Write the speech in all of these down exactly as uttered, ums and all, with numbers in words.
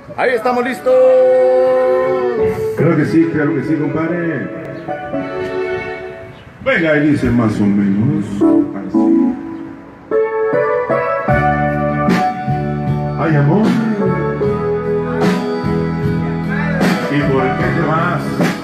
Ahí estamos listos. Claro que sí, claro que sí, compadre. Venga, y dice más o menos así. Ay, amor, ¿y por qué te vas?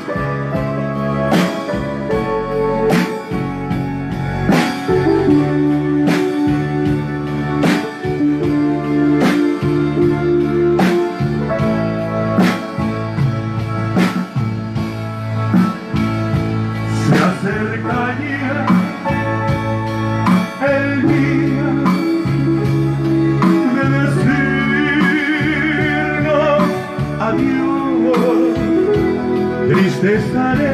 Se acerca ya el día de decirnos adiós. Triste estaré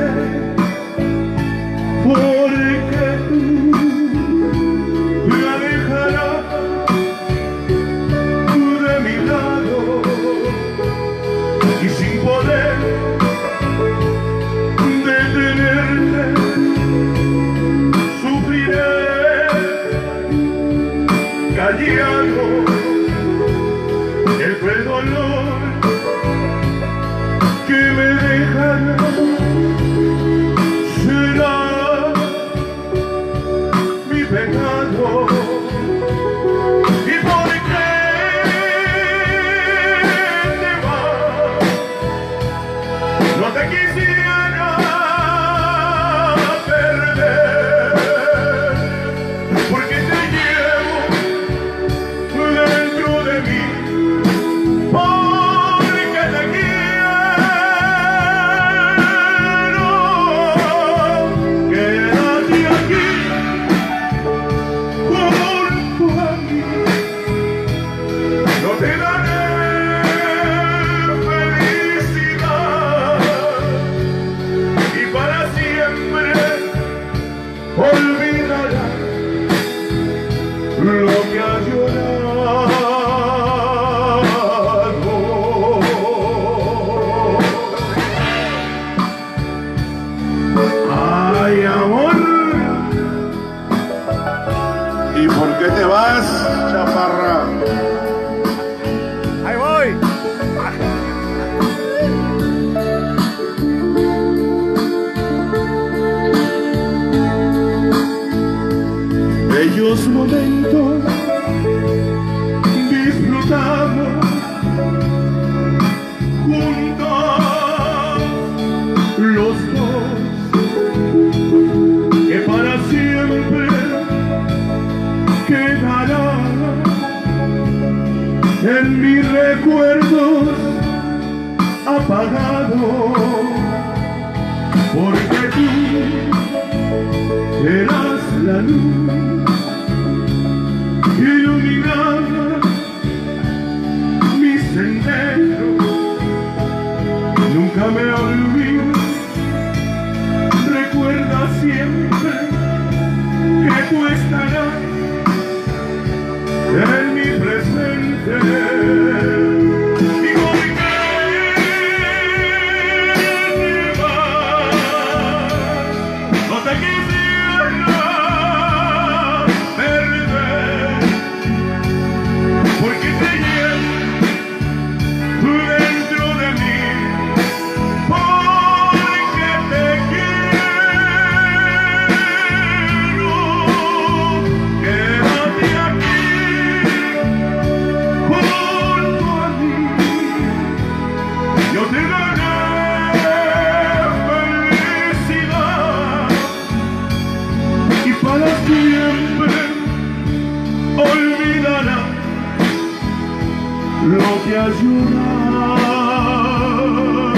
porque tú me alejarás de mi lado y sin poder detenerte sufriré callado el cruel dolor que me dejará. Será mi pecado. ¿Y por qué te vas? No te quisiera perder, porque te llevo dentro de mí, porque te quiero. Quédate aquí junto a mí, no te daré felicidad y para siempre olvidarás lo que has llorado. Ay, amor, ¿y por qué te vas, chaparra? Ahí voy. Bellos momentos disfrutamos juntos los dos, que para siempre quedarán en mis recuerdos apagados, porque tú eras la luz iluminaba mi sendero. Nunca me olvides, recuerda siempre que tú estarás en mi presente. ¿Y por qué te vas? No te quisiera perder, porque te llevo dentro de mí, porque te quiero. Quédate aquí junto a mí, yo te daré felicidad y para siempre olvidarás lo que has llorado.